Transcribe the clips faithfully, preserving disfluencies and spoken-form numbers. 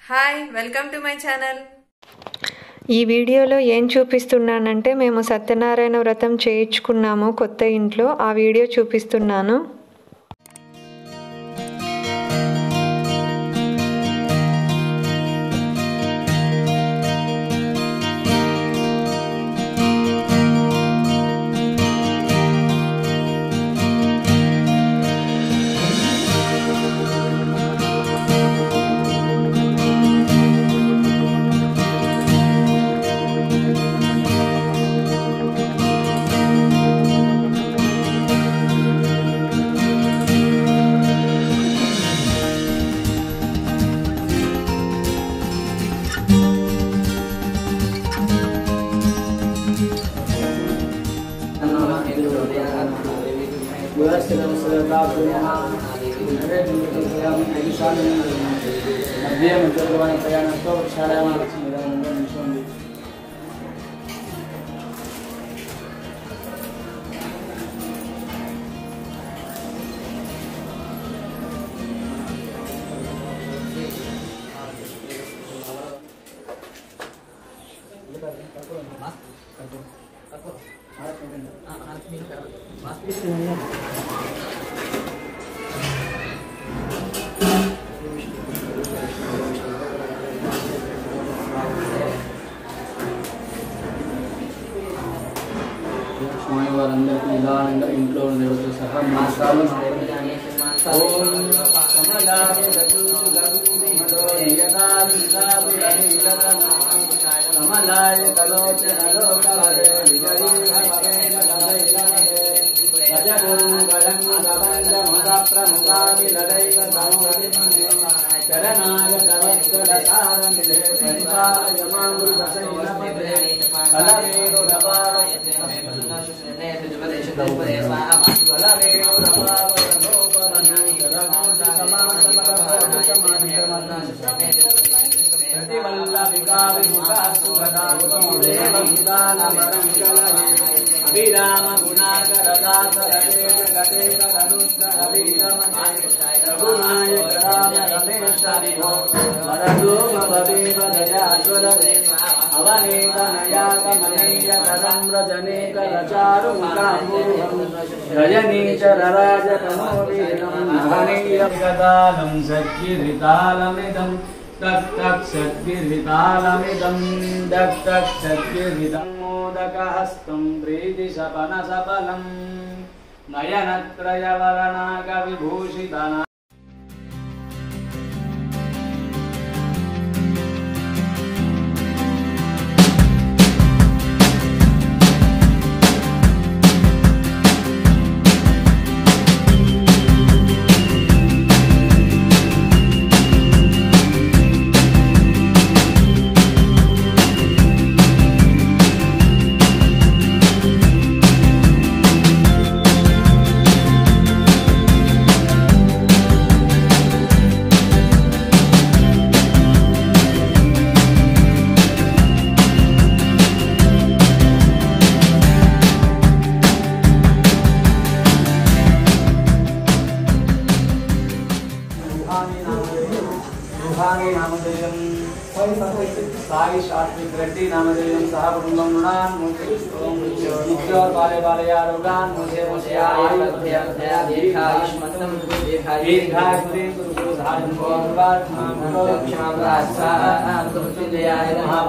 Hi welcome to my channel. ఈ వీడియోలో ఏం చూపిస్తున్నానంటే మేము సత్యనారాయణ వ్రతం చేయించుకున్నాము కొత్త ఇంట్లో. ఆ వీడియో చూపిస్తున్నాను. వారందరికీ నిదానంగా ఇంట్లో ఉండేవారు సహా మాసాలు అభిరామ గుణాకర దాస సద్గిరితాళమిదం తక్ తక్ సద్గిరితాళమిదం దక్ తక్ సద్గిరితం మోదకహస్తం ప్రీతి సపన సఫలం నయనత్రయవరణాక విభూషితన साई शास्त्रिक रेड्डी नामधेयं सह कुटुंबं नृणान् मुख्योर बाले बालयारोगान् मुझे मुझे आयुर्वेद्या दीर्घायुष्मतं दीर्घायुष्मतं गुरु धारण भगवान क्षमाप्रासा तुमृत्युंजयाय नमः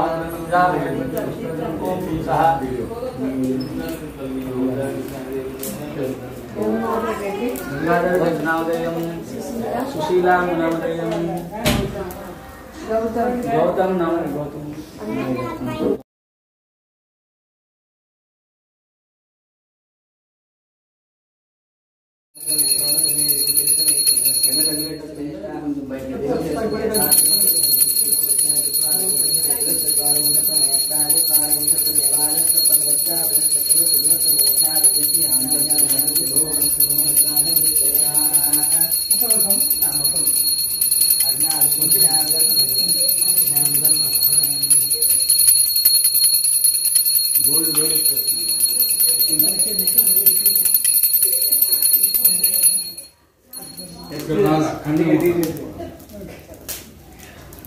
ओम सह नामधेयं सुशीला नामधेयं गौतम गौतम नाम गौतम गोल्ड गोल्ड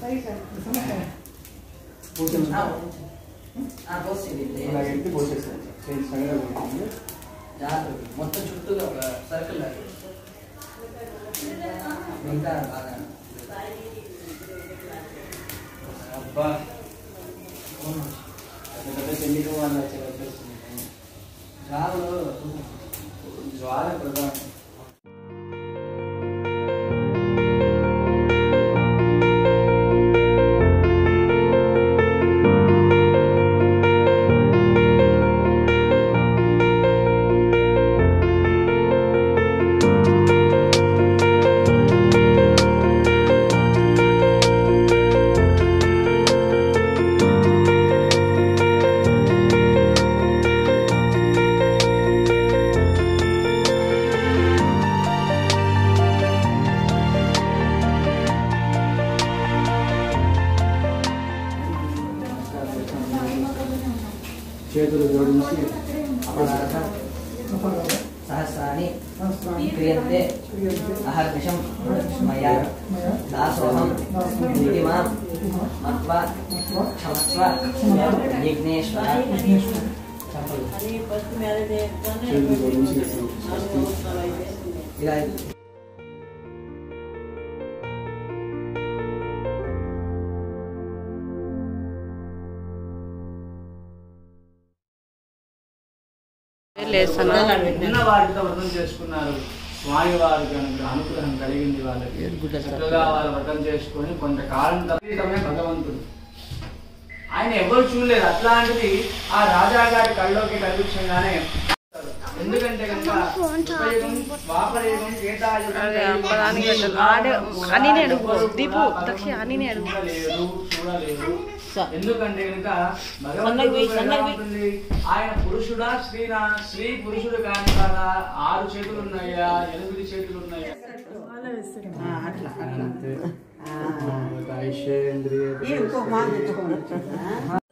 మొత్తం చుట్టూగా ఒక సర్కిల్ లాగా ఇంకా బాగా అబ్బా చెల్లికి వాళ్ళు వచ్చే జ్వాలు జ్వాల ప్రధానం. చేతులు జోడించి సహస్రాన్ని క్రియంతే అహర్నిశం మయా దాసోహం నీతిమాం మత్వా క్షమస్వ విఘ్నేశ్వర. చేతులు జోడించి ఇలా ఉన్న వాటితో వ్రతం చేసుకున్నారు. స్వామి వారికి అనుగ్రహం కలిగింది. వాళ్ళకి చక్కగా వాళ్ళు వ్రతం చేసుకొని కొంతకాలం తప్పితమే భగవంతుడు. ఆయన ఎవరు చూడలేదు. అట్లాంటిది ఆ రాజా గారి కళ్ళలోకి కనిపించగానే, ఎందుకంటే కనుక చూడలేదు. ఎందుకంటే కనుక భగవంతుడు ఆయన పురుషుడా స్త్రీనా? స్త్రీ పురుషుడు కాని కదా. ఆరు చేతులు ఉన్నాయా, ఎనిమిది చేతులు ఉన్నాయా? అట్లా